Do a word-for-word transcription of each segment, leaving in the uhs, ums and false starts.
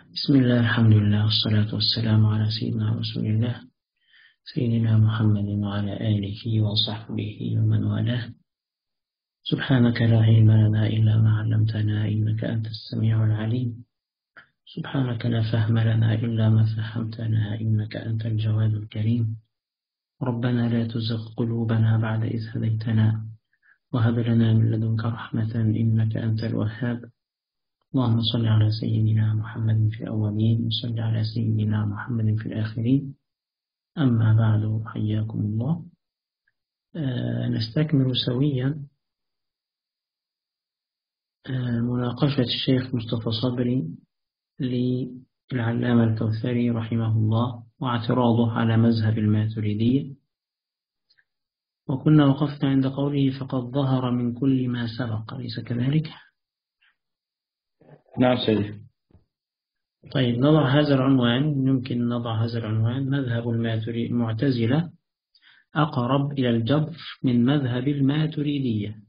بسم الله، الحمد لله، والصلاة والسلام على سيدنا رسول الله سيدنا محمد وعلى آله وصحبه ومن والاه. سبحانك لا علم لنا إلا ما علمتنا إنك أنت السميع العليم. سبحانك لا فهم لنا إلا ما فهمتنا إنك أنت الجواد الكريم. ربنا لا تزغ قلوبنا بعد إذ هديتنا وهب لنا من لدنك رحمة إنك أنت الوهاب. اللهم صل على سيدنا محمد في الأولين وصل على سيدنا محمد في الآخرين. أما بعد، حياكم الله. آه نستكمل سويا آه مناقشة الشيخ مصطفى صبري للعلامة الكوثري رحمه الله واعتراضه على مذهب الماتريدية، وكنا وقفنا عند قوله فقد ظهر من كل ما سبق، أليس كذلك؟ نعم سيدي. طيب، نضع هذا العنوان. يمكن نضع هذا العنوان: مذهب المعتزلة أقرب إلى الجبر من مذهب الماتريدية.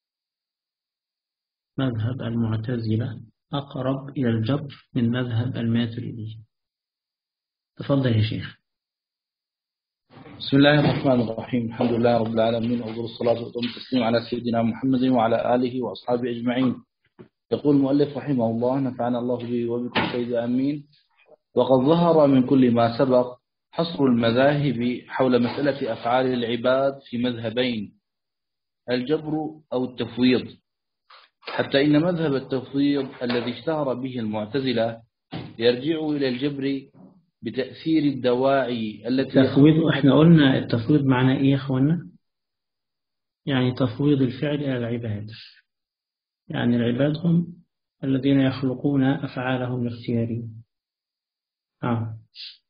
مذهب المعتزلة أقرب إلى الجبر من مذهب الماتريدية. تفضل يا شيخ. بسم الله الرحمن الرحيم. الحمد لله رب العالمين، وأفضل الصلاة والتسليم على سيدنا محمد وعلى آله وأصحابه أجمعين. يقول المؤلف رحمه الله: نفعنا الله به وبكم سيد آمين. وقد ظهر من كل ما سبق حصر المذاهب حول مسألة أفعال العباد في مذهبين: الجبر أو التفويض، حتى إن مذهب التفويض الذي اشتهر به المعتزلة يرجع إلى الجبر بتأثير الدواعي التي تفويض، احنا قلنا التفويض معناه ايه يا اخوانا؟ يعني تفويض الفعل إلى العباد. يعني العباد هم الذين يخلقون أفعالهم الاختيارية. آه.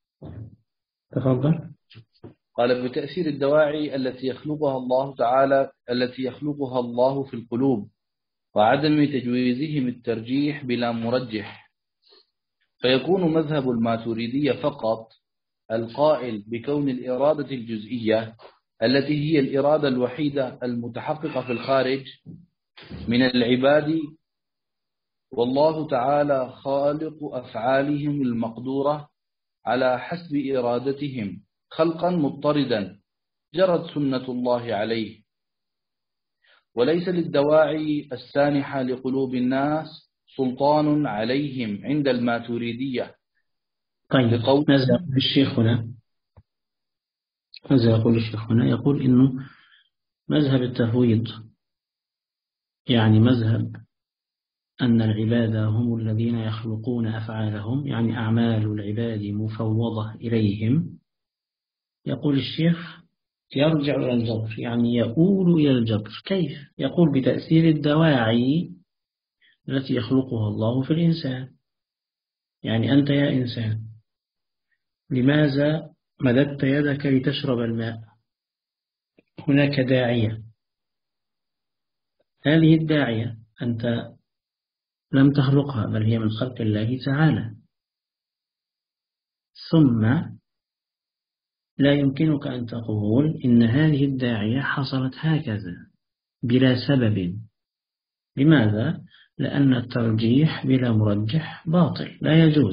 تفضل. قال: بتأثير الدواعي التي يخلقها الله تعالى التي يخلقها الله في القلوب، وعدم تجويزهم الترجيح بلا مرجح، فيكون مذهب الماتريدية فقط القائل بكون الإرادة الجزئية التي هي الإرادة الوحيدة المتحققة في الخارج من العباد، والله تعالى خالق أفعالهم المقدورة على حسب إرادتهم خلقا مضطردا جرت سنة الله عليه، وليس للدواعي السانحة لقلوب الناس سلطان عليهم عند الماتريدية. طيب، لقول ماذا يقول الشيخ هنا؟ ماذا يقول الشيخ هنا؟ يقول إنه مذهب التفويض، يعني مذهب أن العباد هم الذين يخلقون أفعالهم، يعني أعمال العباد مفوضة إليهم. يقول الشيخ يرجع إلى الجبر، يعني يؤول إلى الجبر. كيف؟ يقول بتأثير الدواعي التي يخلقها الله في الإنسان. يعني أنت يا إنسان، لماذا مددت يدك لتشرب الماء؟ هناك داعية. هذه الداعية أنت لم تخلقها، بل هي من خلق الله تعالى. ثم لا يمكنك أن تقول إن هذه الداعية حصلت هكذا بلا سبب. لماذا؟ لأن الترجيح بلا مرجح باطل، لا يجوز.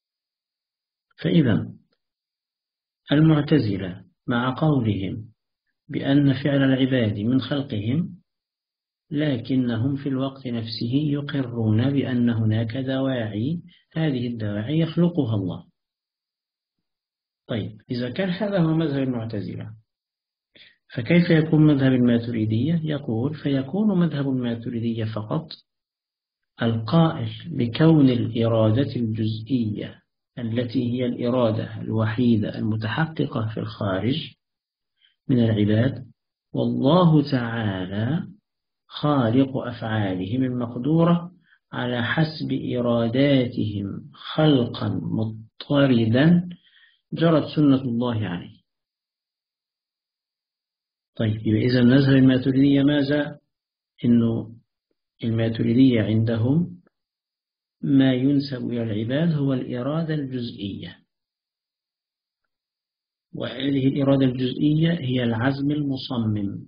فإذا المعتزلة مع قولهم بأن فعل العباد من خلقهم، لكنهم في الوقت نفسه يقرون بأن هناك دواعي، هذه الدواعي يخلقها الله. طيب، إذا كان هذا هو مذهب المعتزلة، فكيف يكون مذهب الماتريدية؟ يقول فيكون مذهب الماتريدية فقط القائل بكون الإرادة الجزئية التي هي الإرادة الوحيدة المتحققة في الخارج من العباد، والله تعالى خالق أفعالهم المقدورة على حسب إراداتهم خلقا مضطردا جرت سنة الله عليه. طيب، إذا مذهب الماتريدية ماذا؟ إنه الماتريدية عندهم ما ينسب إلى العباد هو الإرادة الجزئية، وهذه الإرادة الجزئية هي العزم المصمم.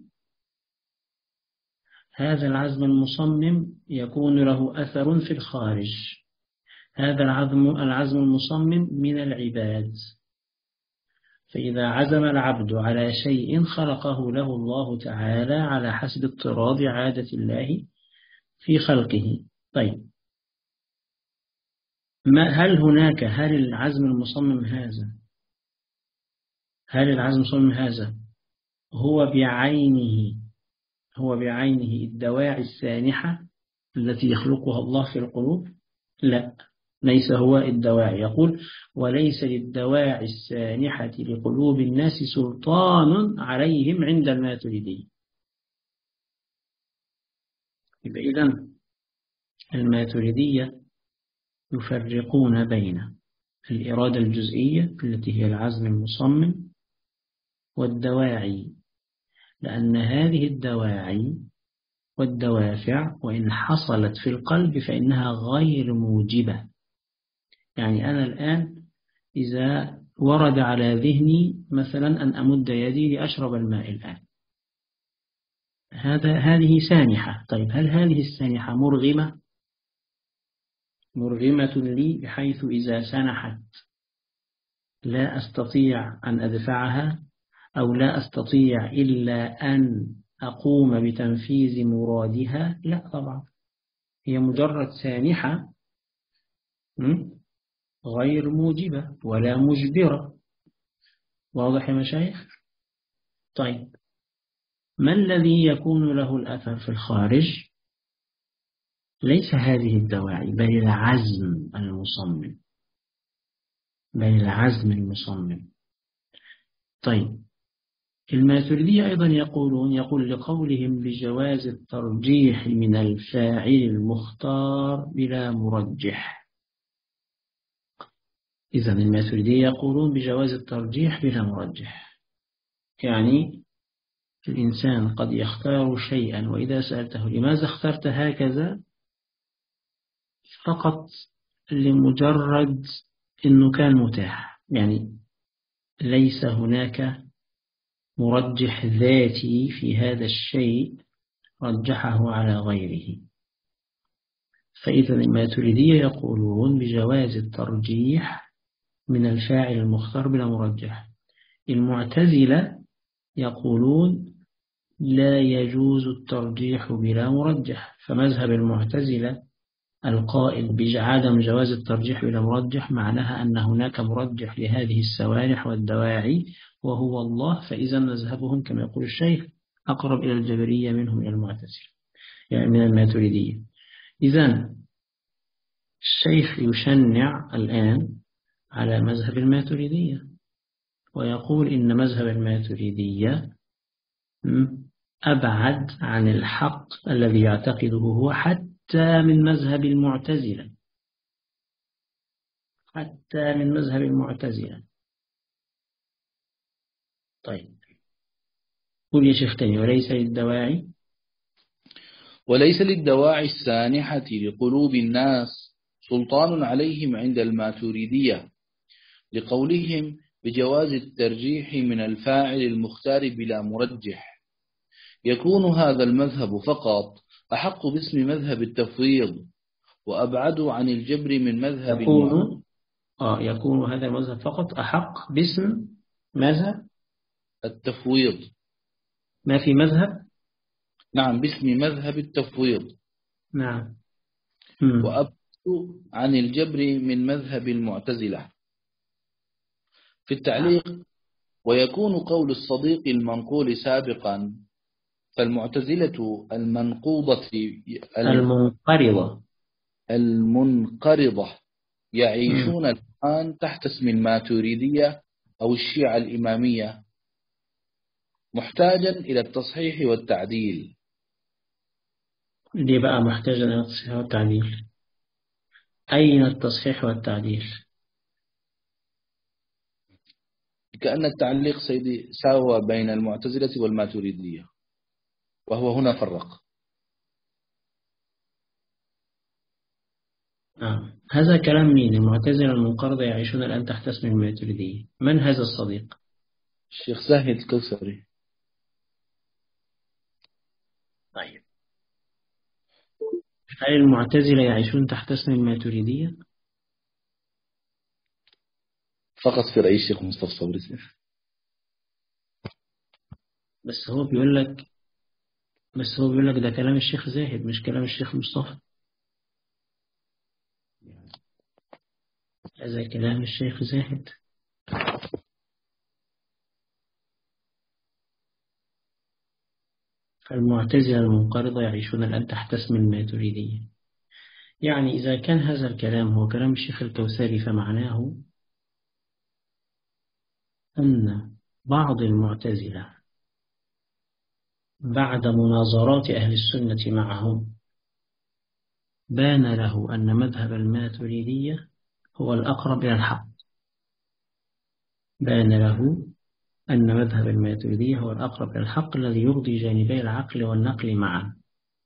هذا العزم المصمم يكون له أثر في الخارج. هذا العزم العزم المصمم من العباد. فإذا عزم العبد على شيء خلقه له الله تعالى على حسب اضطراد عادة الله في خلقه. طيب، ما هل هناك هل العزم المصمم هذا هل العزم المصمم هذا هو بعينه هو بعينه الدواعي السانحة التي يخلقها الله في القلوب؟ لا، ليس هو الدواعي. يقول: وليس للدواعي السانحة لقلوب الناس سلطان عليهم عند الماتريدي. إذن الماتريدية يفرقون بين الإرادة الجزئية التي هي العزم المصمم والدواعي، لأن هذه الدواعي والدوافع وإن حصلت في القلب فإنها غير موجبة. يعني أنا الآن إذا ورد على ذهني مثلا أن أمد يدي لأشرب الماء الآن، هذا هذه سانحة. طيب، هل هذه السانحة مرغمة مرغمة لي بحيث إذا سنحت لا أستطيع أن أدفعها، أو لا أستطيع إلا أن أقوم بتنفيذ مرادها؟ لا طبعا، هي مجرد سانحة غير موجبة ولا مجبرة. واضح يا مشايخ؟ طيب، ما الذي يكون له الأثر في الخارج؟ ليس هذه الدواعي بل العزم المصمم بل العزم المصمم. طيب، الماتريدية أيضا يقولون يقول لقولهم بجواز الترجيح من الفاعل المختار بلا مرجح. إذن الماتريدية يقولون بجواز الترجيح بلا مرجح، يعني الإنسان قد يختار شيئا وإذا سألته لماذا اخترت هكذا فقط لمجرد أنه كان متاح، يعني ليس هناك مرجح ذاتي في هذا الشيء رجحه على غيره. فإذا الماتريدية يقولون بجواز الترجيح من الفاعل المختار بلا مرجح. المعتزلة يقولون لا يجوز الترجيح بلا مرجح. فمذهب المعتزلة القائل بعدم جواز الترجيح بلا مرجح معناها أن هناك مرجح لهذه السوانح والدواعي وهو الله. فإذا مذهبهم كما يقول الشيخ أقرب إلى الجبرية منهم إلى المعتزلة، يعني من الماتريدية. إذن الشيخ يشنع الآن على مذهب الماتريدية ويقول إن مذهب الماتريدية أبعد عن الحق الذي يعتقده هو حتى من مذهب المعتزلة حتى من مذهب المعتزلة. طيب، قل يا شيخ تاني: وليس للدواعي وليس للدواعي السانحة لقلوب الناس سلطان عليهم عند الماتريدية لقولهم بجواز الترجيح من الفاعل المختار بلا مرجح. يكون هذا المذهب فقط أحق باسم مذهب التفويض وأبعد عن الجبر من مذهب يكون آه يكون هذا المذهب فقط أحق باسم مذهب التفويض. ما في مذهب نعم، باسم مذهب التفويض. نعم. وأبعد عن الجبر من مذهب المعتزلة. في التعليق: ويكون قول الصديق المنقول سابقا، فالمعتزلة المنقوضة المنقرضة المنقرضة يعيشون الآن تحت اسم الماتريدية أو الشيعة الإمامية، محتاجا إلى التصحيح والتعديل. ليه بقى محتاجا إلى التصحيح والتعديل؟ أين التصحيح والتعديل؟ كأن التعليق سيدي ساوى بين المعتزلة والماتريدية، وهو هنا فرق. آه. هذا كلام مين؟ المعتزلة المنقرضة يعيشون الآن تحت اسم الماتريدية. من هذا الصديق؟ الشيخ زاهد الكوثري. طيب، هل المعتزلة يعيشون تحت اسم الماتريدية؟ فقط في رأي الشيخ مصطفى صبري. بس هو بيقول لك بس هو بيقول لك ده كلام الشيخ زاهد مش كلام الشيخ مصطفى. هذا كلام الشيخ زاهد. فالمعتزلة المنقرضة يعيشون الآن تحت اسم الماتريدية. يعني إذا كان هذا الكلام هو كلام الشيخ الكوثري فمعناه أن بعض المعتزلة بعد مناظرات أهل السنة معهم بان له أن مذهب الماتريدية هو الأقرب إلى الحق. بان له أن مذهب الماتريدية هو الأقرب إلى الحق الذي يرضي جانبي العقل والنقل معا.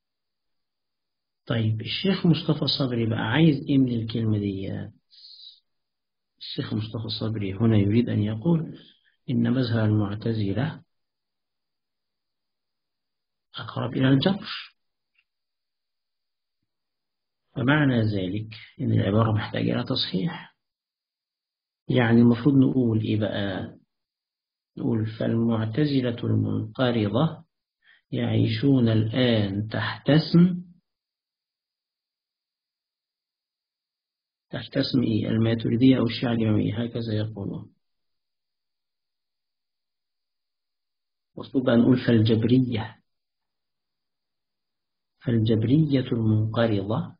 طيب الشيخ مصطفى صبري بقى عايز إيه من الكلمة دي؟ الشيخ مصطفى صبري هنا يريد أن يقول إن مذهب المعتزلة أقرب إلى الجبر. فمعنى ذلك إن العبارة محتاجة إلى تصحيح. يعني المفروض نقول إيه بقى؟ نقول فالمعتزلة المنقرضة يعيشون الآن تحت اسم تحت اسم إيه؟ الماتريدية أو الشيعة الإمامية، هكذا يقولون. المفروض أن نقول فالجبرية فالجبرية المنقرضة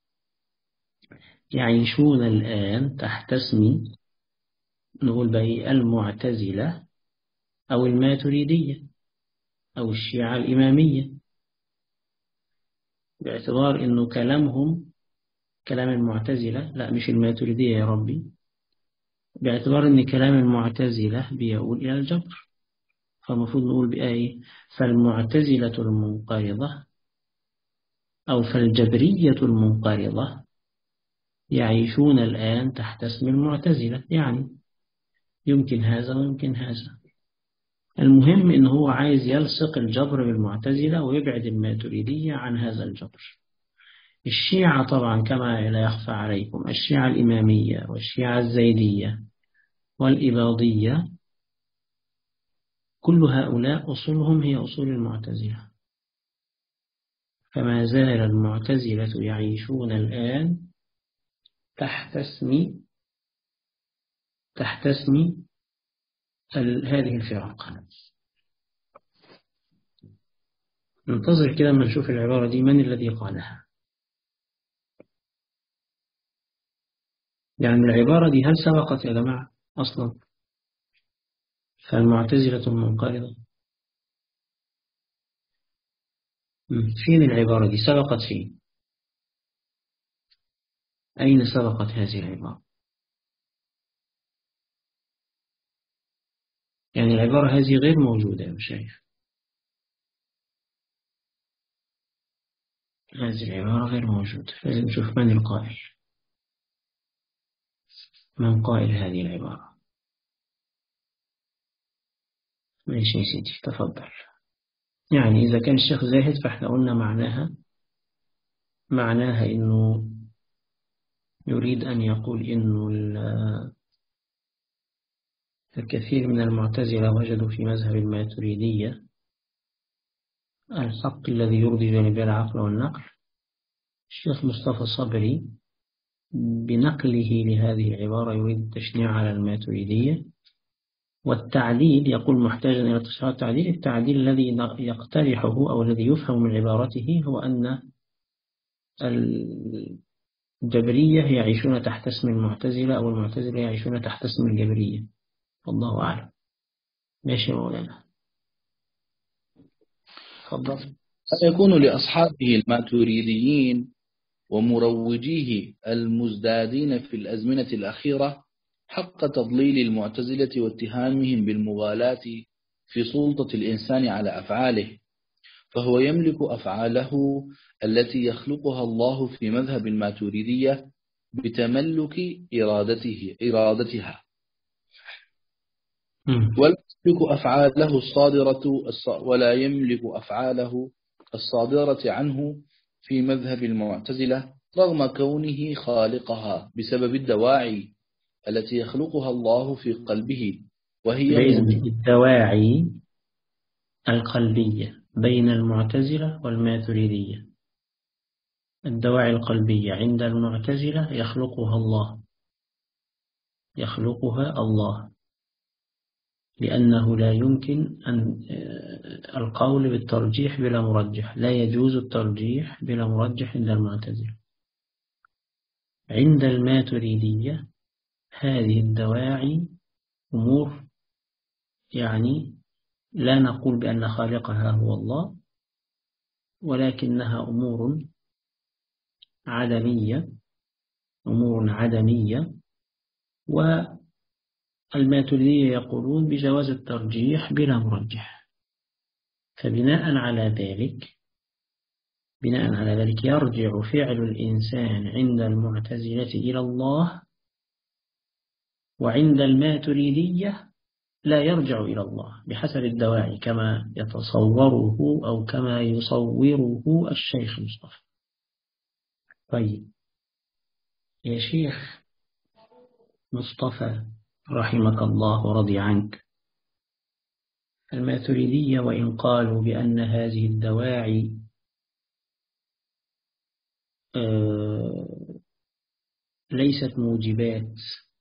يعيشون الآن تحت اسم نقول بقى المعتزلة أو الماتريدية أو الشيعة الإمامية، باعتبار أنه كلامهم كلام المعتزلة، لا مش الماتريدية يا ربي، باعتبار أن كلام المعتزلة بيقول إلى الجبر. فالمفروض نقول بآية فالمعتزلة المنقرضة أو فالجبرية المنقرضة يعيشون الآن تحت اسم المعتزلة. يعني يمكن هذا ويمكن هذا. المهم إن هو عايز يلصق الجبر بالمعتزلة ويبعد الماتريدية عن هذا الجبر. الشيعة طبعا كما لا يخفى عليكم، الشيعة الإمامية والشيعة الزيدية والإباضية كل هؤلاء أصولهم هي أصول المعتزلة. فما زال المعتزلة يعيشون الآن تحت اسم تحت اسم هذه الفرق. ننتظر كده ما نشوف العبارة دي من الذي قالها. يعني العبارة دي هل سبقت يا جماعة أصلا؟ فالمعتزلة المنقرضة فين العبارة دي؟ سبقت فين؟ أين سبقت هذه العبارة؟ يعني العبارة هذه غير موجودة يا مشايخ. هذه العبارة غير موجودة. لازم نشوف من القائل، من قائل هذه العبارة. ماشي يا سيدي تفضل. يعني إذا كان الشيخ زاهد فإحنا قلنا معناها معناها إنه يريد أن يقول إنه الكثير من المعتزلة وجدوا في مذهب الماتريدية الحق الذي يرضي جانبي العقل والنقل. الشيخ مصطفى صبري بنقله لهذه العبارة يريد التشنيع على الماتريدية والتعديل. يقول محتاجا إلى تشريع التعديل. التعديل الذي يقترحه أو الذي يفهم من عبارته هو أن الجبرية يعيشون تحت اسم المعتزلة أو المعتزلة يعيشون تحت اسم الجبرية. والله أعلم. ماشي يا مولانا تفضل. سيكون لأصحابه الماتريديين ومروجيه المزدادين في الأزمنة الأخيرة حق تضليل المعتزلة واتهامهم بالمغالاة في سلطة الإنسان على أفعاله، فهو يملك أفعاله التي يخلقها الله في مذهب الماتريدية بتملك إرادته إرادتها، ولا يملك أفعاله الصادرة ولا يملك أفعاله الصادرة عنه في مذهب المعتزلة رغم كونه خالقها بسبب الدواعي التي يخلقها الله في قلبه وهي بين موجبة. الدواعي القلبية بين المعتزلة والماتريدية. الدواعي القلبية عند المعتزلة يخلقها الله، يخلقها الله، لأنه لا يمكن أن القول بالترجيح بلا مرجح، لا يجوز الترجيح بلا مرجح عند المعتزلة. عند الماتريدية هذه الدواعي أمور، يعني لا نقول بأن خالقها هو الله، ولكنها أمور عدمية، أمور عدمية. والماتريدية يقولون بجواز الترجيح بلا مرجح. فبناء على ذلك بناء على ذلك يرجع فعل الإنسان عند المعتزلة إلى الله، وعند الماتريدية لا يرجع إلى الله بحسب الدواعي كما يتصوره أو كما يصوره الشيخ مصطفى. طيب يا شيخ مصطفى رحمك الله ورضي عنك، الماتريدية وإن قالوا بأن هذه الدواعي ليست موجبات،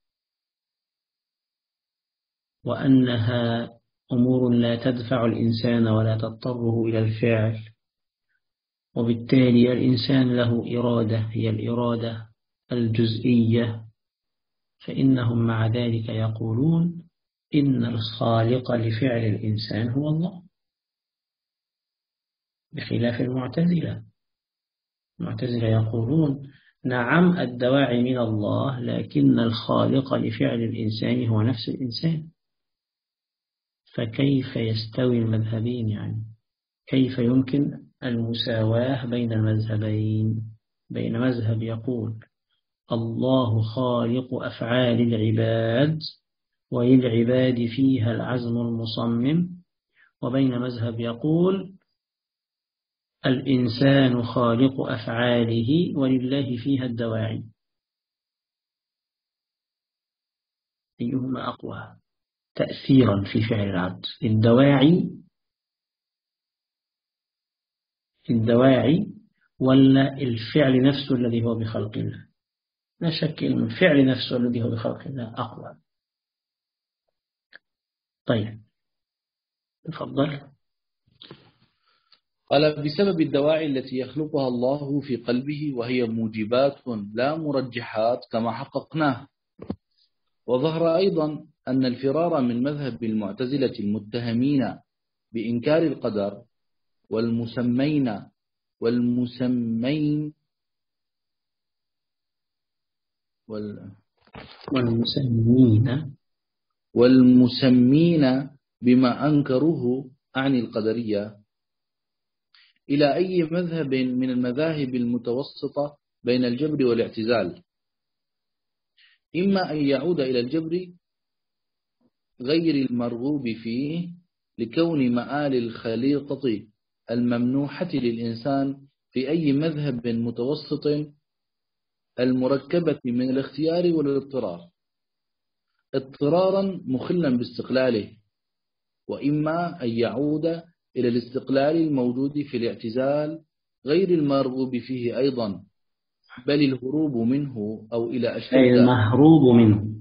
وأنها أمور لا تدفع الإنسان ولا تضطره إلى الفعل، وبالتالي الإنسان له إرادة هي الإرادة الجزئية، فإنهم مع ذلك يقولون إن الخالق لفعل الإنسان هو الله، بخلاف المعتزلة. المعتزلة يقولون نعم الدواعي من الله، لكن الخالق لفعل الإنسان هو نفس الإنسان. فكيف يستوي المذهبين؟ يعني كيف يمكن المساواة بين المذهبين؟ بين مذهب يقول الله خالق أفعال العباد وللعباد فيها العزم المصمم، وبين مذهب يقول الإنسان خالق أفعاله ولله فيها الدواعي. أيهما أقوى تأثيرا في فعل العبد؟ الدواعي الدواعي ولا الفعل نفسه الذي هو بخلق الله؟ لا شك أن الفعل نفسه الذي هو بخلق الله أقوى. طيب تفضل. قال بسبب الدواعي التي يخلقها الله في قلبه وهي موجبات لا مرجحات كما حققناه. وظهر أيضا أن الفرار من مذهب المعتزلة المتهمين بإنكار القدر والمسمين والمسمين وال والمسمين والمسمين بما أنكروه عن القدرية إلى أي مذهب من المذاهب المتوسطة بين الجبر والاعتزال، إما أن يعود إلى الجبر غير المرغوب فيه لكون مآل الخليقة الممنوحة للإنسان في أي مذهب متوسط المركبة من الاختيار والاضطرار اضطرارا مخلا باستقلاله، وإما أن يعود إلى الاستقلال الموجود في الاعتزال غير المرغوب فيه أيضا، بل الهروب منه أو إلى أشد المهروب منه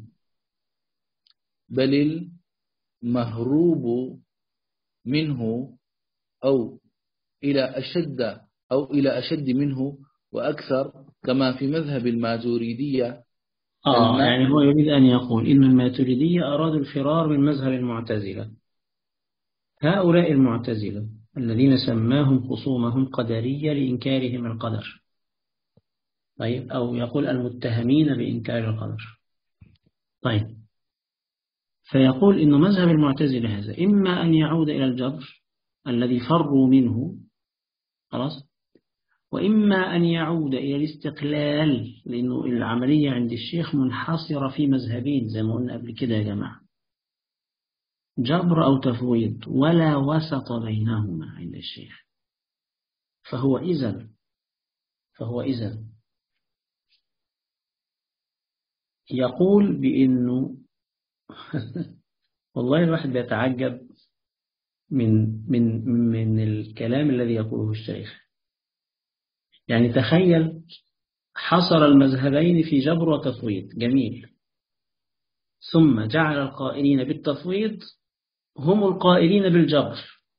بل المهروب منه أو إلى أشد أو إلى أشد منه وأكثر، كما في مذهب الماتريدية. آه يعني هو يريد أن يقول إن الماتريدية أرادوا الفرار من مذهب المعتزلة. هؤلاء المعتزلة الذين سماهم خصومهم قدرية لإنكارهم القدر، طيب، أو يقول المتهمين بإنكار القدر. طيب فيقول إن مذهب المعتزلة هذا إما أن يعود إلى الجبر الذي فروا منه، خلاص، وإما أن يعود إلى الاستقلال، لأنه العملية عند الشيخ منحصرة في مذهبين زي ما قلنا قبل كده يا جماعة، جبر أو تفويض، ولا وسط بينهما عند الشيخ. فهو إذن فهو إذن يقول بأنه والله الواحد بيتعجب من من من الكلام الذي يقوله الشيخ. يعني تخيل حصر المذهبين في جبر وتفويض، جميل، ثم جعل القائلين بالتفويض هم القائلين بالجبر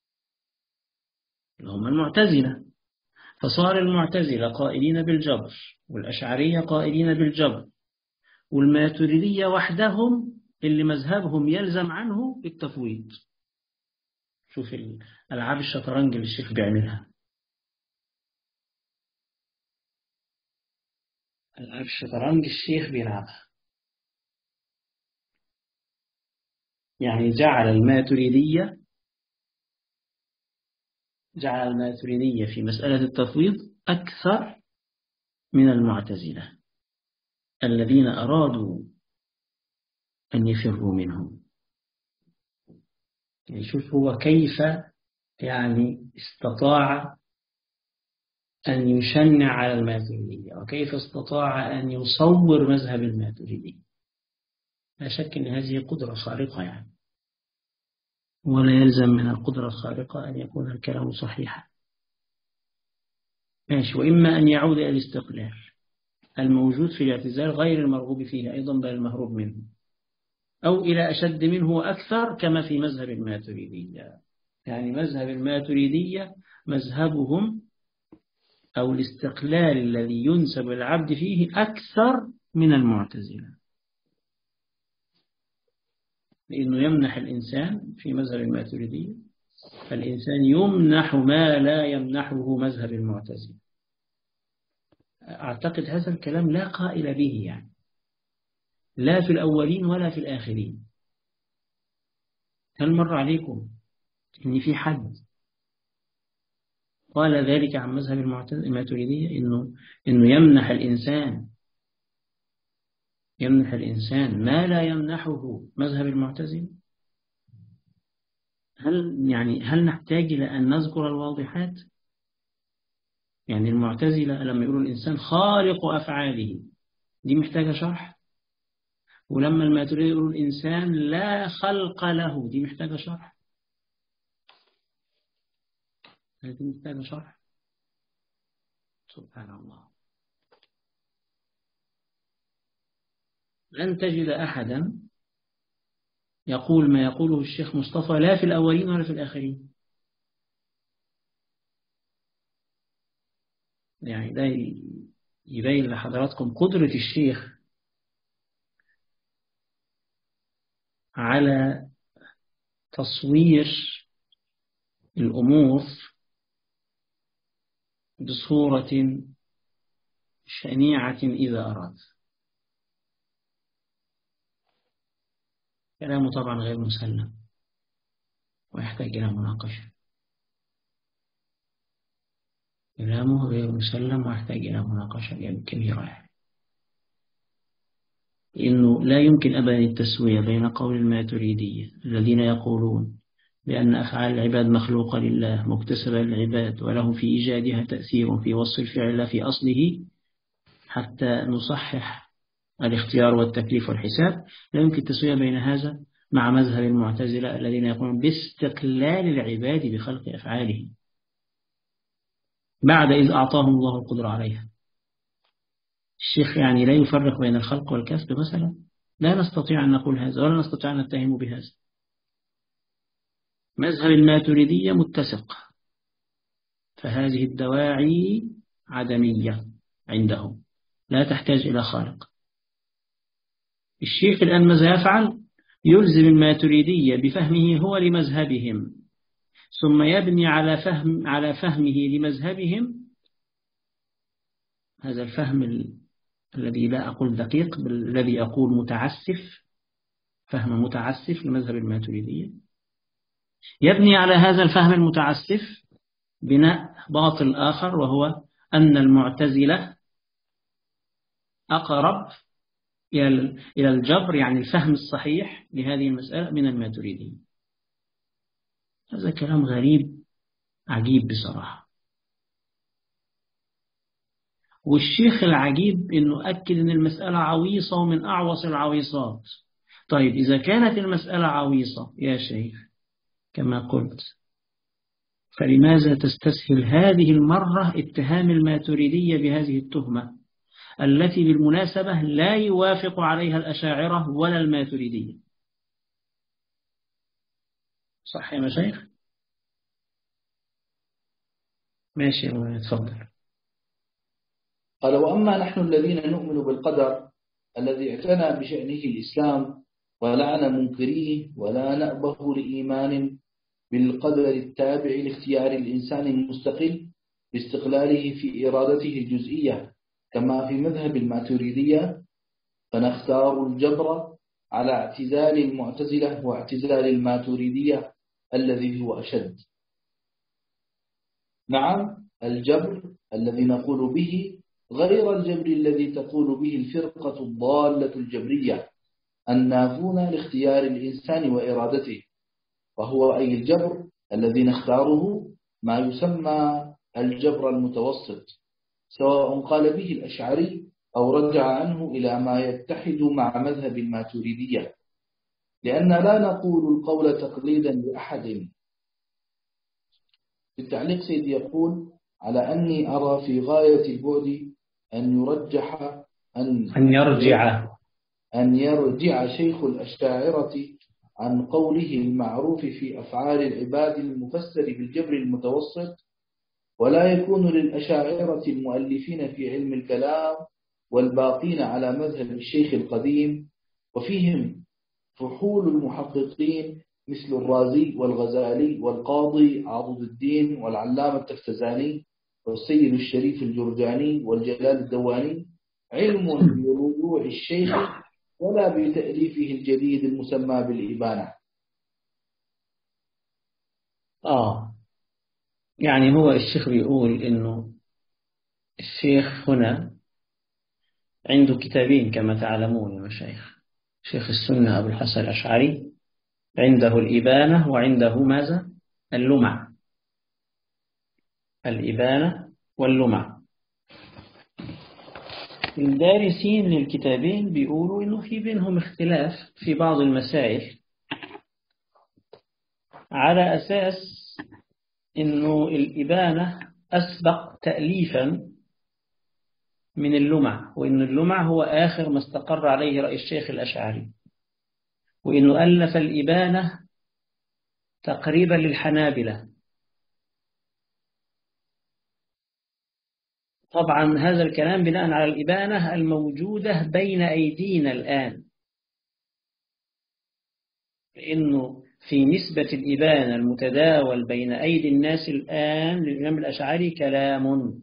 اللي هم المعتزلة، فصار المعتزلة قائلين بالجبر والأشعرية قائلين بالجبر والماتريدية وحدهم اللي مذهبهم يلزم عنه التفويض. شوف الألعاب الشطرنج اللي الشيخ بيعملها، ألعاب الشطرنج الشيخ بيلعبها. يعني جعل الماتريدية جعل الماتريدية في مسألة التفويض أكثر من المعتزلة الذين أرادوا أن يفروا منهم. يعني شوف هو كيف يعني استطاع أن يشنع على الماتريدية وكيف استطاع أن يصور مذهب الماتريدية. لا شك أن هذه قدرة خارقة يعني، ولا يلزم من القدرة الخارقة أن يكون الكلام صحيحا. ماشي. وإما أن يعود إلى الاستقلال الموجود في الاعتزال غير المرغوب فيه أيضا بل المهروب منه، أو إلى أشد منه وأكثر كما في مذهب الماتريدية. يعني مذهب الماتريدية مذهبهم أو الاستقلال الذي ينسب العبد فيه أكثر من المعتزلة، لأنه يمنح الإنسان في مذهب الماتريدية الإنسان يمنح ما لا يمنحه مذهب المعتزلة. أعتقد هذا الكلام لا قائل به يعني، لا في الأولين ولا في الآخرين. هل مر عليكم إن في حد قال ذلك عن مذهب الماتريدية إنه إنه يمنح الإنسان يمنح الإنسان ما لا يمنحه مذهب المعتزلة؟ هل يعني هل نحتاج إلى أن نذكر الواضحات؟ يعني المعتزلة لما يقولوا الإنسان خالق أفعاله دي محتاجة شرح، ولما الماتريدية يقولوا الإنسان لا خلق له دي محتاجة شرح. هذه محتاجة شرح. سبحان الله. لن تجد أحدا يقول ما يقوله الشيخ مصطفى لا في الأولين ولا في الآخرين. يعني ده يبين لحضراتكم قدرة الشيخ على تصوير الأمور بصورة شنيعة إذا أراد. كلامه طبعا غير مسلم ويحتاج إلى مناقشة. كلامه غير مسلم ويحتاج إلى مناقشة يعني كبيرة يعني. لأنه لا يمكن أبدا التسوية بين قول الماتريدية الذين يقولون بأن أفعال العباد مخلوقة لله مكتسبة للعباد وله في إيجادها تأثير في وصف الفعل في أصله حتى نصحح الاختيار والتكليف والحساب. لا يمكن التسوية بين هذا مع مذهب المعتزلة الذين يقولون باستقلال العباد بخلق أفعاله بعد إذ أعطاهم الله القدرة عليها. الشيخ يعني لا يفرق بين الخلق والكسب مثلا؟ لا نستطيع أن نقول هذا ولا نستطيع أن نتهم بهذا. مذهب الماتريدية متسق، فهذه الدواعي عدمية عندهم لا تحتاج إلى خالق. الشيخ الآن ماذا يفعل؟ يلزم الماتريدية بفهمه هو لمذهبهم ثم يبني على فهم على فهمه لمذهبهم. هذا الفهم ال... الذي لا أقول دقيق بل الذي أقول متعسف، فهم متعسف لمذهب الماتريدية. يبني على هذا الفهم المتعسف بناء باطل آخر وهو أن المعتزلة أقرب إلى الجبر يعني الفهم الصحيح لهذه المسألة من الماتريدية. هذا كلام غريب عجيب بصراحة. والشيخ العجيب إنه أكد إن المسألة عويصة ومن أعوص العويصات. طيب إذا كانت المسألة عويصة يا شيخ كما قلت، فلماذا تستسهل هذه المرة اتهام الماتريدية بهذه التهمة التي بالمناسبة لا يوافق عليها الأشاعرة ولا الماتريدية؟ صح يا مشايخ؟ ماشي تفضل. قال: وأما نحن الذين نؤمن بالقدر الذي اعتنى بشأنه الإسلام ولعن منكريه، ولا نأبه لإيمان بالقدر التابع لاختيار الإنسان المستقل باستقلاله في إرادته الجزئية كما في مذهب الماتريدية، فنختار الجبر على اعتزال المعتزلة واعتزال الماتريدية الذي هو أشد. نعم، الجبر الذي نقول به غير الجبر الذي تقول به الفرقة الضالة الجبرية النافون لاختيار الإنسان وإرادته، وهو أي الجبر الذي نختاره ما يسمى الجبر المتوسط، سواء قال به الأشعري أو رجع عنه إلى ما يتحد مع مذهب الماتريدية، لأن لا نقول القول تقليدا لأحد. في التعليق سيد يقول: على أني أرى في غاية البعد أن يرجح أن, أن يرجع أن يرجع شيخ الأشاعرة عن قوله المعروف في أفعال العباد المفسر بالجبر المتوسط، ولا يكون للأشاعرة المؤلفين في علم الكلام والباقين على مذهب الشيخ القديم، وفيهم فحول المحققين مثل الرازي والغزالي والقاضي عضد الدين والعلامة التفتزاني والسيد الشريف الجرجاني والجلال الدواني، علم برجوع الشيخ ولا بتأليفه الجديد المسمى بالإبانة. آه يعني هو الشيخ بيقول إنه الشيخ هنا عنده كتابين كما تعلمون يا مشايخ. شيخ السنة أبو الحسن الأشعري عنده الإبانة وعنده ماذا؟ اللمع. الإبانة واللمع. الدارسين للكتابين بيقولوا إنه في بينهم اختلاف في بعض المسائل، على أساس إنه الإبانة أسبق تأليفا من اللمع، وإن اللمع هو آخر ما استقر عليه رأي الشيخ الأشعري، وإنه ألف الإبانة تقريبا للحنابلة. طبعا هذا الكلام بناء على الإبانة الموجودة بين أيدينا الآن، لأنه في نسبة الإبانة المتداول بين أيدي الناس الآن للإمام الأشعري كلام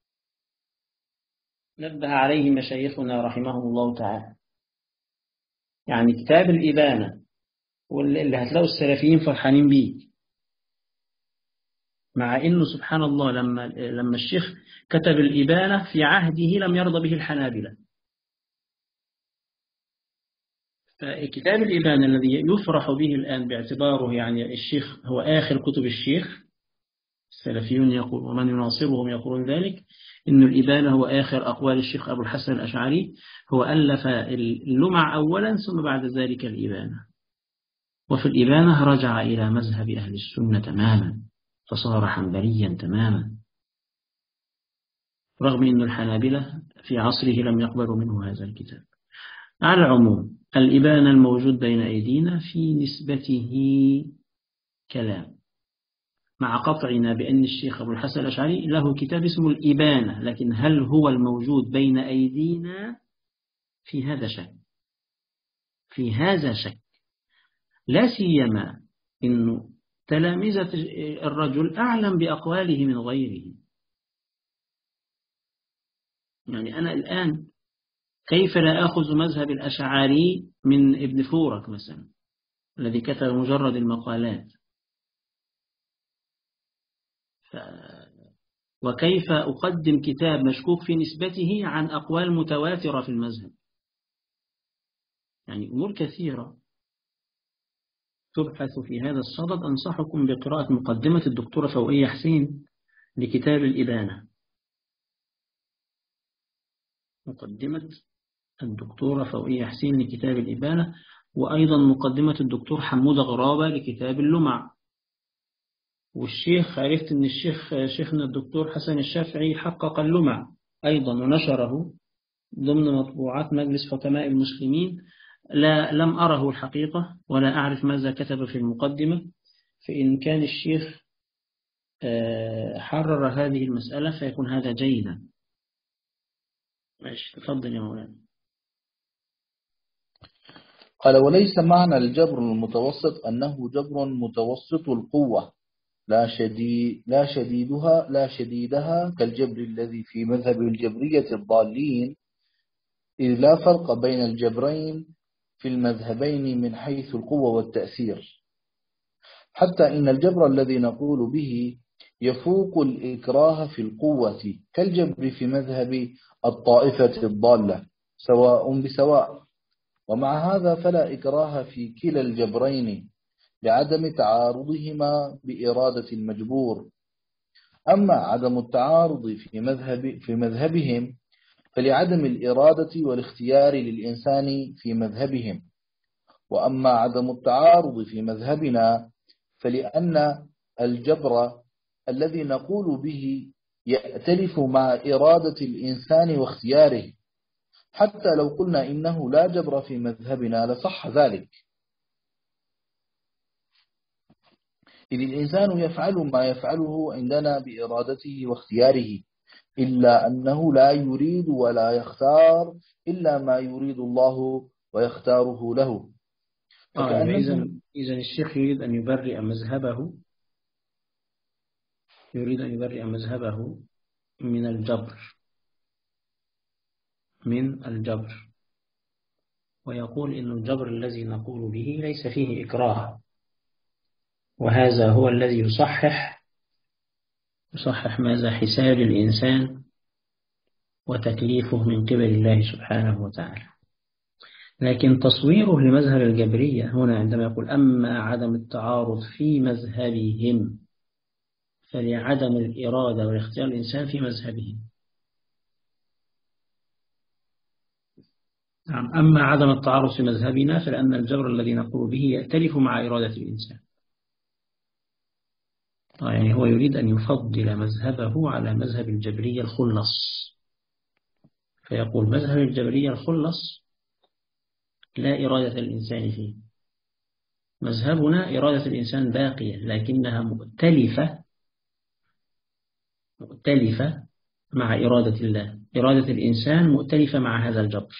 نبه عليه مشايخنا رحمهم الله تعالى. يعني كتاب الإبانة واللي هتلاقوا السلفيين فرحانين بيه، مع إنه سبحان الله لما لما الشيخ كتب الإبانة في عهده لم يرضى به الحنابلة. فكتاب الإبانة الذي يفرح به الآن باعتباره يعني الشيخ هو آخر كتب الشيخ، السلفيون يقول ومن يناصرهم يقولون ذلك، إن الإبانة هو آخر أقوال الشيخ أبو الحسن الأشعري. هو ألف اللمع أولا ثم بعد ذلك الإبانة، وفي الإبانة رجع إلى مذهب أهل السنة تماما، فصار حنبليا تماما، رغم أن الحنابلة في عصره لم يقبلوا منه هذا الكتاب. على العموم الإبانة الموجود بين أيدينا في نسبته كلام، مع قطعنا بأن الشيخ أبو الحسن الأشعري له كتاب اسمه الإبانة، لكن هل هو الموجود بين أيدينا؟ في هذا شك، في هذا شك، لا سيما إنه تلامذة الرجل أعلم بأقواله من غيره. يعني أنا الآن كيف لا أخذ مذهب الأشعري من ابن فورك مثلا الذي كتب مجرد المقالات، ف... وكيف أقدم كتاب مشكوك في نسبته عن أقوال متواترة في المذهب؟ يعني أمور كثيرة تبحث في هذا الصدد. أنصحكم بقراءة مقدمة الدكتورة فوقية حسين لكتاب الإبانة. مقدمة الدكتورة فوقية حسين لكتاب الإبانة، وأيضا مقدمة الدكتور حمودة غرابة لكتاب اللمع. والشيخ عرفت أن الشيخ شيخنا الدكتور حسن الشافعي حقق اللمع أيضا ونشره ضمن مطبوعات مجلس حكماء المسلمين. لا لم أره الحقيقة ولا أعرف ماذا كتب في المقدمة، فإن كان الشيخ حرر هذه المسألة فيكون هذا جيدا. ماشي، تفضل يا مولانا. قال: وليس معنى الجبر المتوسط أنه جبر متوسط القوة لا شديد لا شديدها لا شديدها كالجبر الذي في مذهب الجبرية الضالين، إذ لا فرق بين الجبرين في المذهبين من حيث القوة والتأثير، حتى إن الجبر الذي نقول به يفوق الإكراه في القوة كالجبر في مذهب الطائفة الضالة سواء بسواء. ومع هذا فلا إكراه في كلا الجبرين لعدم تعارضهما بإرادة المجبور. أما عدم التعارض في مذهب في مذهبهم فلعدم الإرادة والاختيار للإنسان في مذهبهم، وأما عدم التعارض في مذهبنا فلأن الجبر الذي نقول به يأتلف مع إرادة الإنسان واختياره، حتى لو قلنا إنه لا جبر في مذهبنا لصح ذلك، إذ الإنسان يفعل ما يفعله عندنا بإرادته واختياره، إلا أنه لا يريد ولا يختار إلا ما يريد الله ويختاره له. آه إذن إذن الشيخ يريد أن يبرئ مذهبه يريد أن يبرئ مذهبه من الجبر من الجبر ويقول إن الجبر الذي نقول به ليس فيه إكراه، وهذا هو الذي يصحح يصحح ماذا حساب الإنسان وتكليفه من قبل الله سبحانه وتعالى. لكن تصويره لمذهب الجبرية هنا عندما يقول أما عدم التعارض في مذهبهم فلعدم الإرادة والاختيار الإنسان في مذهبهم. أما عدم التعارض في مذهبنا فلأن الجبر الذي نقول به يأتلف مع إرادة الإنسان. يعني هو يريد أن يفضل مذهبه على مذهب الجبرية الخلص، فيقول مذهب الجبرية الخلص لا إرادة الإنسان فيه، مذهبنا إرادة الإنسان باقية لكنها مؤتلفة مؤتلفة مع إرادة الله، إرادة الإنسان مؤتلفة مع هذا الجبر،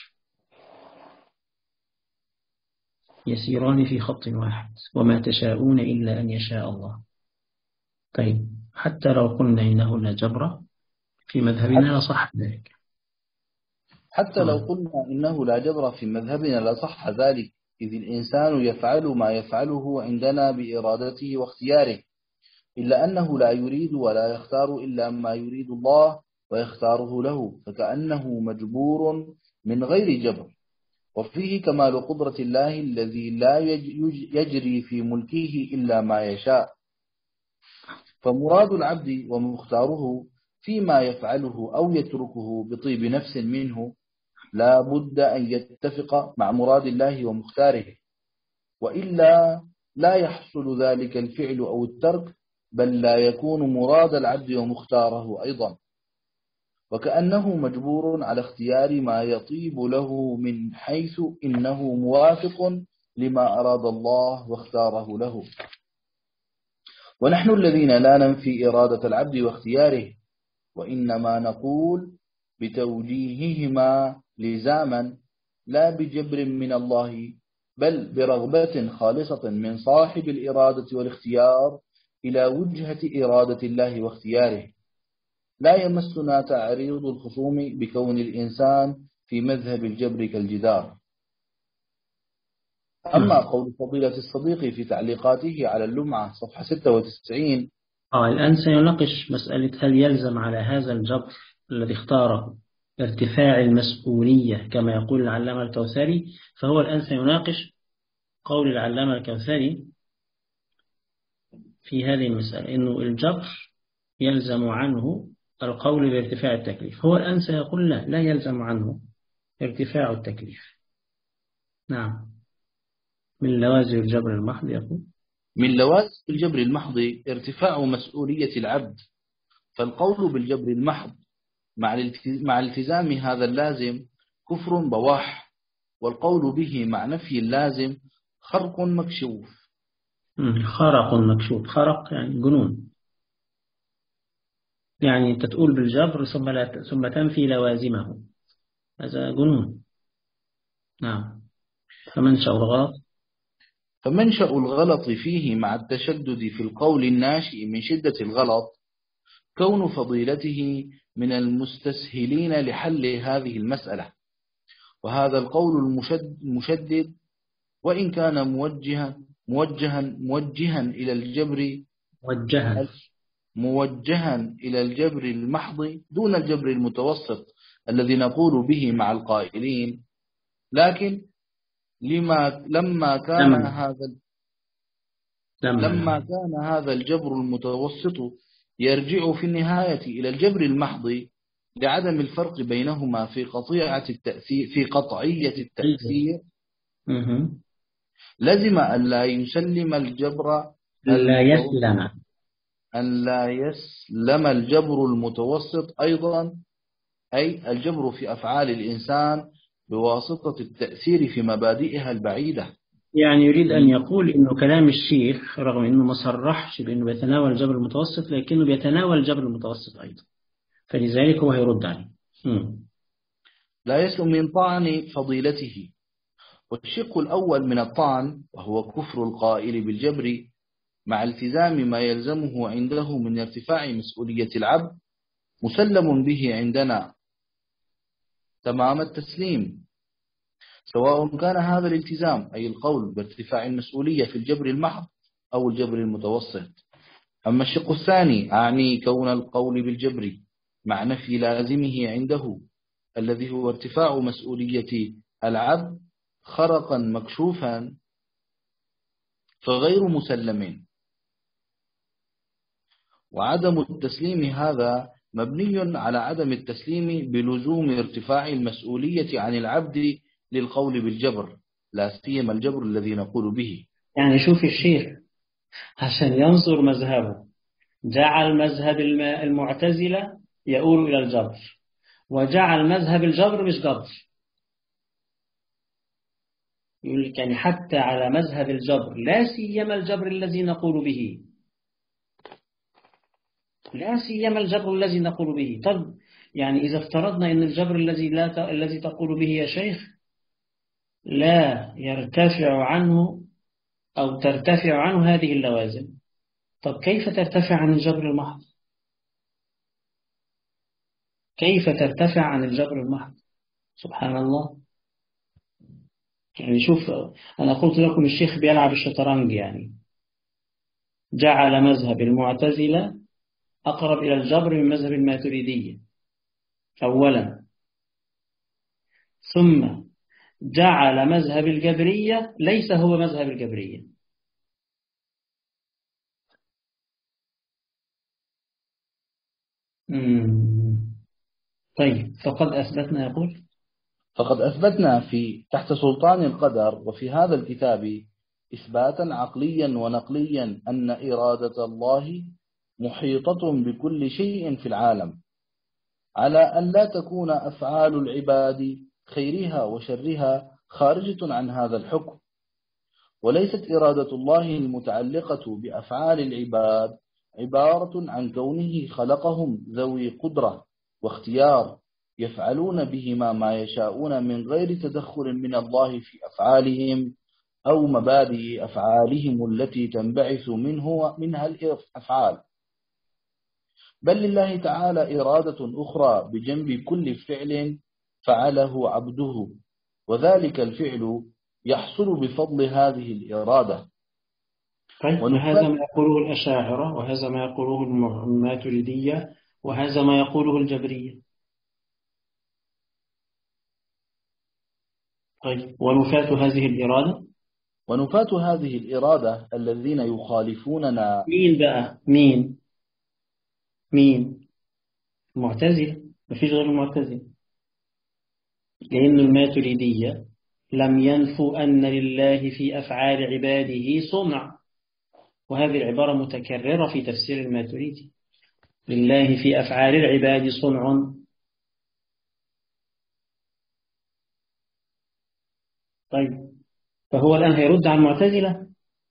يسيران في خط واحد وما تشاءون إلا أن يشاء الله. طيب حتى لو قلنا إنه لا جبر في مذهبنا لصح ذلك، حتى لو قلنا إنه لا جبر في مذهبنا لصح ذلك، إذ الإنسان يفعل ما يفعله عندنا بإرادته واختياره، إلا أنه لا يريد ولا يختار إلا ما يريد الله ويختاره له، فكأنه مجبور من غير جبر. وفيه كمال قدرة الله الذي لا يجري في ملكه إلا ما يشاء، فمراد العبد ومختاره فيما يفعله أو يتركه بطيب نفس منه لا بد أن يتفق مع مراد الله ومختاره، وإلا لا يحصل ذلك الفعل أو الترك، بل لا يكون مراد العبد ومختاره أيضا، وكأنه مجبور على اختيار ما يطيب له من حيث إنه موافق لما أراد الله واختاره له. ونحن الذين لا ننفي إرادة العبد واختياره، وإنما نقول بتوجيههما لزاما لا بجبر من الله، بل برغبة خالصة من صاحب الإرادة والاختيار إلى وجهة إرادة الله واختياره. لا يمسنا تعريض الخصوم بكون الإنسان في مذهب الجبر كالجدار. أما قول فضيلة الصديق في تعليقاته على اللمعة صفحة ستة وتسعين، آه الآن سيناقش مسألة هل يلزم على هذا الجبر الذي اختاره ارتفاع المسؤولية كما يقول العلامة الكوثري. فهو الآن سيناقش قول العلامة الكوثري في هذه المسألة، إنه الجبر يلزم عنه القول بارتفاع التكليف. هو الآن سيقول لا لا يلزم عنه ارتفاع التكليف. نعم. من لوازم الجبر المحض يقول من لوازم الجبر المحض ارتفاع مسؤولية العبد، فالقول بالجبر المحض مع التزام هذا اللازم كفر بواح، والقول به مع نفي اللازم خرق مكشوف. خرق مكشوف. خرق يعني جنون، يعني أنت تقول بالجبر ثم لا ثم تنفي لوازمه، هذا جنون. نعم. فمنشأ الغلط فمنشأ الغلط فيه مع التشدد في القول الناشئ من شدة الغلط كون فضيلته من المستسهلين لحل هذه المسألة، وهذا القول المشدد وإن كان موجها موجها موجها إلى الجبر موجها موجها إلى الجبر المحض دون الجبر المتوسط الذي نقول به مع القائلين، لكن لما لما كان لما هذا لما, لما كان هذا الجبر المتوسط يرجع في النهاية إلى الجبر المحض لعدم الفرق بينهما في قطيعة التأثير في قطعية التأثير، لزم أن لا يسلم الجبر لا يسلم أن لا يسلم الجبر المتوسط أيضا، أي الجبر في أفعال الإنسان بواسطة التأثير في مبادئها البعيدة. يعني يريد أن يقول إنه كلام الشيخ رغم إنه ما صرحش بإنه بيتناول الجبر المتوسط، لكنه بيتناول الجبر المتوسط أيضا، فلذلك هو هيرد عليه. لا يسلم من طعن فضيلته. والشق الأول من الطعن وهو كفر القائل بالجبر مع التزام ما يلزمه عنده من ارتفاع مسؤولية العبد مسلم به عندنا تمام التسليم، سواء كان هذا الالتزام أي القول بارتفاع المسؤولية في الجبر المحض أو الجبر المتوسط. أما الشق الثاني أعني كون القول بالجبر مع نفي لازمه عنده الذي هو ارتفاع مسؤولية العبد خرقا مكشوفا فغير مسلم، وعدم التسليم هذا مبني على عدم التسليم بلزوم ارتفاع المسؤولية عن العبد للقول بالجبر، لا سيما الجبر الذي نقول به. يعني شوف الشيخ عشان ينصر مذهبه جعل مذهب المعتزلة يؤول إلى الجبر، وجعل مذهب الجبر مش جبر. يقول لك يعني حتى على مذهب الجبر لا سيما الجبر الذي نقول به، لا سيما الجبر الذي نقول به. طب يعني إذا افترضنا أن الجبر الذي لا ت... الذي تقول به يا شيخ لا يرتفع عنه أو ترتفع عنه هذه اللوازم، طب كيف ترتفع عن الجبر المحض؟ كيف ترتفع عن الجبر المحض؟ سبحان الله. يعني شوف، أنا قلت لكم الشيخ بيلعب الشطرنج، يعني جعل مذهب المعتزلة أقرب إلى الجبر من مذهب الماتريدية أولا، ثم جعل مذهب الجبرية ليس هو مذهب الجبرية. مم. طيب فقد أثبتنا، يقول فقد أثبتنا في تحت سلطان القدر وفي هذا الكتاب إثباتا عقليا ونقليا أن إرادة الله محيطة بكل شيء في العالم، على أن لا تكون أفعال العباد خيرها وشرها خارجة عن هذا الحكم، وليست إرادة الله المتعلقة بأفعال العباد عبارة عن كونه خلقهم ذوي قدرة واختيار يفعلون بهما ما يشاءون من غير تدخل من الله في أفعالهم أو مبادئ أفعالهم التي تنبعث منه منها الأفعال، بل لله تعالى إرادة أخرى بجنب كل فعل فعله عبده، وذلك الفعل يحصل بفضل هذه الإرادة. طيب وهذا ما يقوله الأشاعرة، وهذا ما يقوله الماتريدية، وهذا ما يقوله الجبرية. طيب ونفاة هذه الإرادة ونفاة هذه الإرادة الذين يخالفوننا. مين بقى؟ مين؟ مين؟ المعتزلة، مفيش غير المعتزلة، لأن الماتريدية لم ينفوا أن لله في أفعال عباده صنع، وهذه العبارة متكررة في تفسير الماتريدي، لله في أفعال العباد صنع. طيب، فهو الآن هيرد على المعتزلة.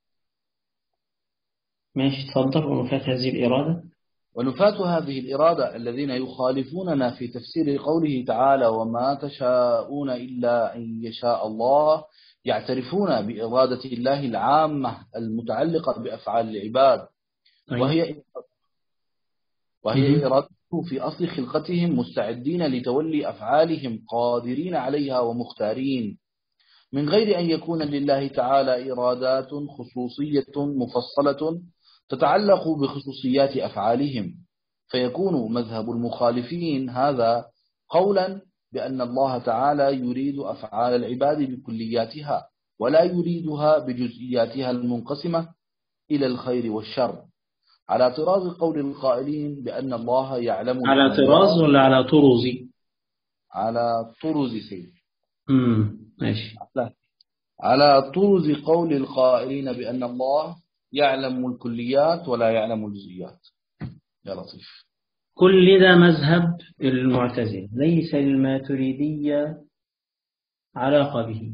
ماشي، تفضل. ونفات هذه الإرادة ونفاة هذه الإرادة الذين يخالفوننا في تفسير قوله تعالى وما تشاءون إلا أن يشاء الله، يعترفون بإرادة الله العامة المتعلقة بأفعال العباد، طيب. وهي وهي إرادته في أصل خلقتهم، مستعدين لتولي أفعالهم، قادرين عليها ومختارين، من غير أن يكون لله تعالى إرادات خصوصية مفصلة تتعلق بخصوصيات أفعالهم، فيكون مذهب المخالفين هذا قولا بأن الله تعالى يريد أفعال العباد بكلياتها، ولا يريدها بجزئياتها المنقسمة إلى الخير والشر، على طراز قول القائلين بأن الله يعلم على طراز ولا على طرز؟ على طرز سيد امم ماشي. على طرز قول القائلين بأن الله يعلم الكليات ولا يعلم الجزئيات. يا لطيف. كل ده مذهب المعتزلة، ليس للماتريدية علاقة به.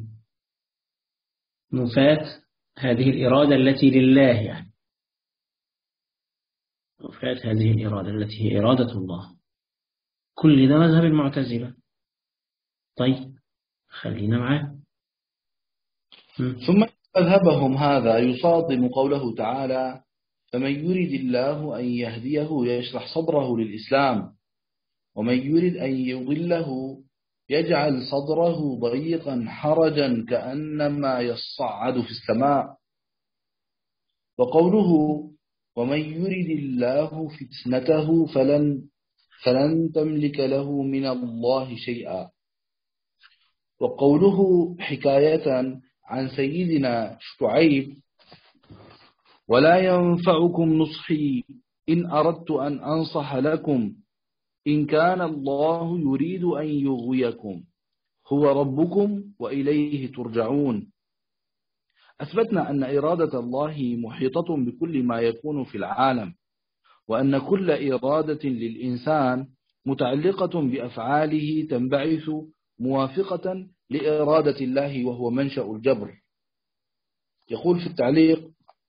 نفاة هذه الإرادة التي لله، يعني نفاة هذه الإرادة التي هي إرادة الله، كل ده مذهب المعتزلة. طيب، خلينا معاه. ثم مذهبهم هذا يصادم قوله تعالى فمن يريد الله أن يهديه يشرح صدره للإسلام، ومن يريد أن يضله يجعل صدره ضيقا حرجا كأنما يصعد في السماء. وقوله ومن يريد الله فتنته فلن فلن تملك له من الله شيئا. وقوله حكاية عن سيدنا شعيب ولا ينفعكم نصحي إن أردت أن أنصح لكم إن كان الله يريد أن يغويكم هو ربكم وإليه ترجعون. أثبتنا أن إرادة الله محيطة بكل ما يكون في العالم، وأن كل إرادة للإنسان متعلقة بأفعاله تنبعث موافقة لإرادة الله، وهو منشأ الجبر. يقول في التعليق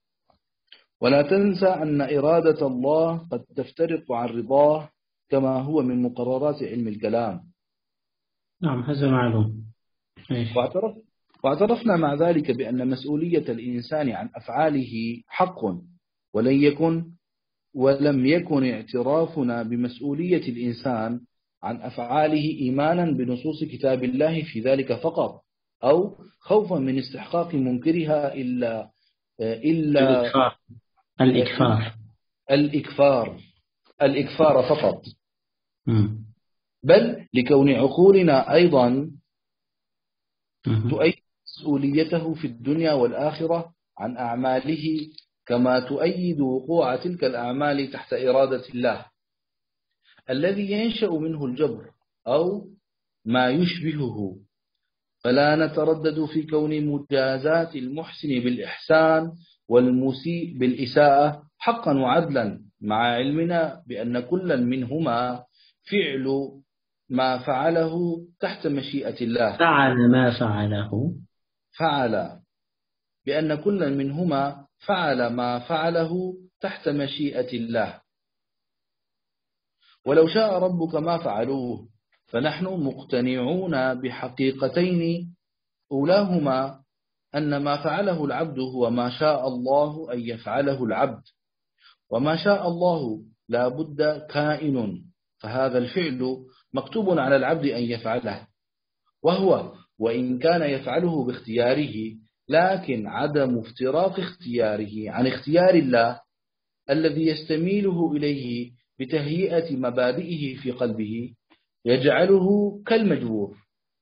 ولا تنسى أن إرادة الله قد تفترق عن رضاه كما هو من مقررات علم الكلام. نعم، هذا معلوم. واعترف واعترفنا مع ذلك بأن مسؤولية الإنسان عن أفعاله حق، ولن يكن ولم يكن اعترافنا بمسؤولية الإنسان عن أفعاله إيمانا بنصوص كتاب الله في ذلك فقط، أو خوفا من استحقاق منكرها إلا إلا الإكفار الإكفار الإكفار الإكفار فقط، مم. بل لكون عقولنا أيضا مم. تؤيد مسؤوليته في الدنيا والآخرة عن أعماله، كما تؤيد وقوع تلك الأعمال تحت إرادة الله الذي ينشأ منه الجبر أو ما يشبهه. فلا نتردد في كون مجازات المحسن بالإحسان والمسيء بالإساءة حقا وعدلا، مع علمنا بأن كلا منهما فعل ما فعله تحت مشيئة الله. فعل ما فعله فعل بأن كلا منهما فعل ما فعله تحت مشيئة الله، ولو شاء ربك ما فعلوه. فنحن مقتنعون بحقيقتين، أولاهما أن ما فعله العبد هو ما شاء الله أن يفعله العبد، وما شاء الله لا بد كائن، فهذا الفعل مكتوب على العبد أن يفعله، وهو وإن كان يفعله باختياره، لكن عدم افتراق اختياره عن اختيار الله الذي يستميله إليه بتهيئة مبادئه في قلبه يجعله كالمجبور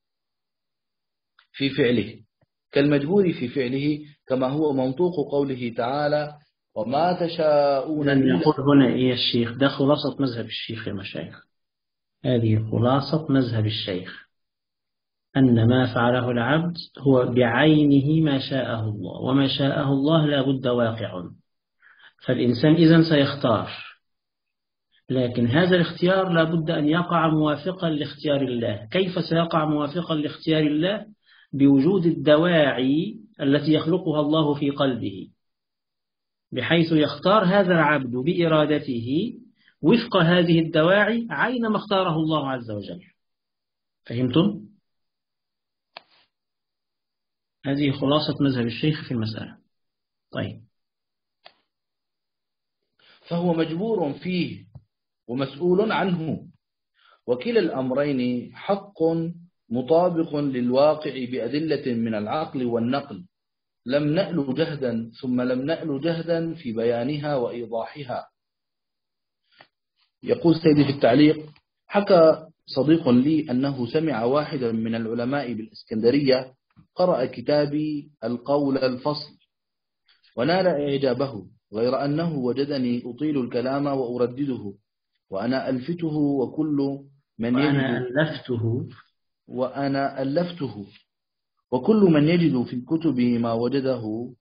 في فعله كالمجبور في فعله كما هو منطوق قوله تعالى وما تشاءون لن إلا. يقول هنا إيه الشيخ؟ ده خلاصة مذهب الشيخ المشايخ. هذه خلاصة مذهب الشيخ، أن ما فعله العبد هو بعينه ما شاءه الله، وما شاءه الله لا بد واقع. فالإنسان إذن سيختار، لكن هذا الاختيار لا بد أن يقع موافقا لاختيار الله. كيف سيقع موافقا لاختيار الله؟ بوجود الدواعي التي يخلقها الله في قلبه، بحيث يختار هذا العبد بإرادته وفق هذه الدواعي عين ما اختاره الله عز وجل. فهمتم؟ هذه خلاصة مذهب الشيخ في المسألة. طيب، فهو مجبور فيه ومسؤول عنه، وكلا الأمرين حق مطابق للواقع بأدلة من العقل والنقل، لم نأل جهدا ثم لم نأل جهدا في بيانها وإيضاحها. يقول سيدي في التعليق: حكى صديق لي أنه سمع واحدا من العلماء بالإسكندرية قرأ كتابي القول الفصل ونال إعجابه، غير أنه وجدني أطيل الكلام وأردده وأنا ألفته وكل من وأنا يجد ألفته وأنا ألفته وكل من يجد في الكتب ما وجده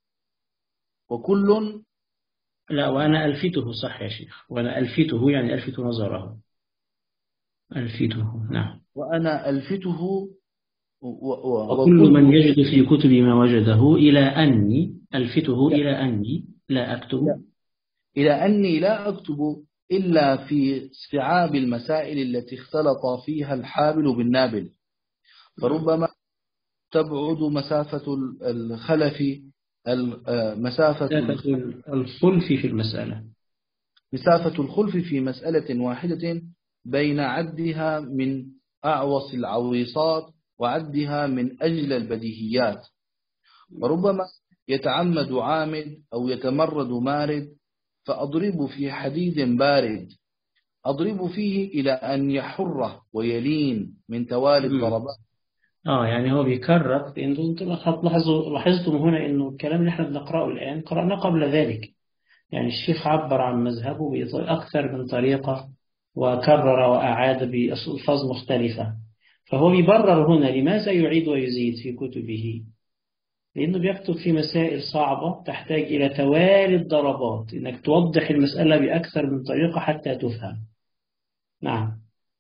وكل لا وأنا ألفته صح يا شيخ، وأنا ألفته يعني ألفت نظره، ألفته نعم. وأنا ألفته و... و... وكل من يجد في كتب ما وجده إلى أني ألفته إلى أني لا أكتب إلى أني لا أكتب إلا في استيعاب المسائل التي اختلط فيها الحابل بالنابل، فربما تبعد مسافة الخلف مسافة الخلف في المسألة مسافة الخلف في مسألة واحدة بين عدها من أعوص العويصات وعدها من أجل البديهيات، وربما يتعمد عامد أو يتمرد مارد، فأضرب في حديد بارد أضرب فيه إلى أن يحره ويلين من توالي الضربات. آه يعني هو بيكرر، أنتم لاحظوا لاحظتم هنا إنه الكلام اللي احنا بنقرأه الآن قرأناه قبل ذلك. يعني الشيخ عبر عن مذهبه بأكثر من طريقة وكرر وأعاد بألفاظ مختلفة، فهو بيبرر هنا لماذا يعيد ويزيد في كتبه، لأنه بيكتب في مسائل صعبة تحتاج إلى توالي الضربات، إنك توضح المسألة بأكثر من طريقة حتى تفهم. نعم.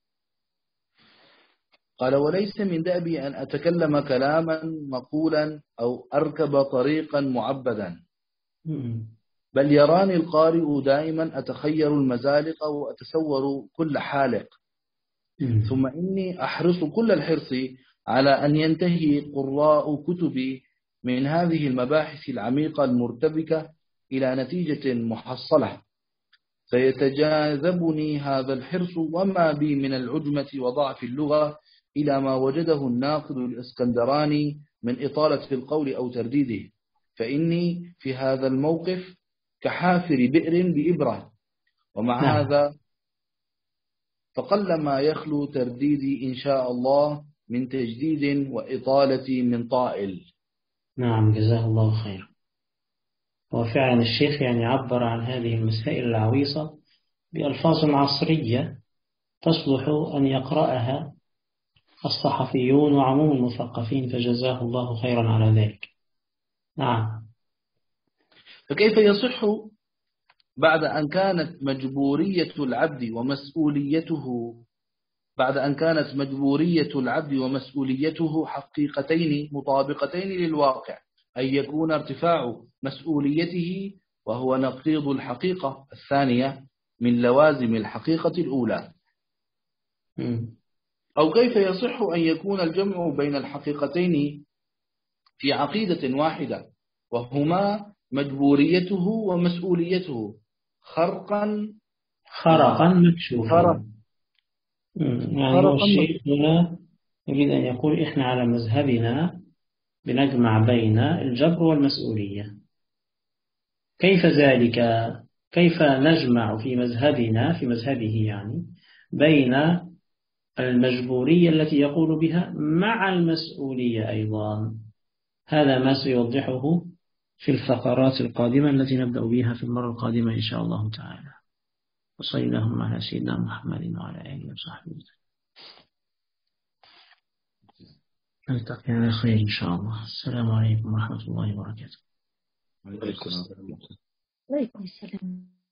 قال: وليس من دأبي أن أتكلم كلاما مقولا أو أركب طريقا معبدا، بل يراني القارئ دائما أتخير المزالق وأتصور كل حالق، ثم إني أحرص كل الحرص على أن ينتهي قراء كتبي من هذه المباحث العميقة المرتبكة إلى نتيجة محصلة، فيتجاذبني هذا الحرص وما بي من العجمة وضعف اللغة إلى ما وجده الناقد الإسكندراني من إطالة القول أو ترديده، فإني في هذا الموقف كحافر بئر بإبرة، ومع نعم. هذا فقلما يخلو ترديدي إن شاء الله من تجديد وإطالة من طائل. نعم جزاه الله خير. وفعلا الشيخ يعني عبر عن هذه المسائل العويصة بألفاظ عصرية تصلح أن يقرأها الصحفيون وعموم المثقفين، فجزاه الله خيرا على ذلك. نعم. فكيف يصح بعد أن كانت مجبورية العبد ومسؤوليته بعد أن كانت مجبورية العبد ومسؤوليته حقيقتين مطابقتين للواقع أن يكون ارتفاع مسؤوليته وهو نقيض الحقيقة الثانية من لوازم الحقيقة الأولى؟ أو كيف يصح أن يكون الجمع بين الحقيقتين في عقيدة واحدة وهما مجبوريته ومسؤوليته خرقا خرقا مكشوفا؟ يعني هو الشيخ هنا يريد أن يقول إحنا على مذهبنا بنجمع بين الجبر والمسؤولية. كيف ذلك؟ كيف نجمع في مذهبنا في مذهبه يعني بين المجبورية التي يقول بها مع المسؤولية أيضا؟ هذا ما سيوضحه في الفقرات القادمة التي نبدأ بها في المرة القادمة إن شاء الله تعالى. وصلى اللهم على سيدنا محمد وعلى آله وصحبه وسلم. نلتقي على خير إن شاء الله. السلام عليكم ورحمة الله وبركاته. وعليكم السلام. وعليكم السلام.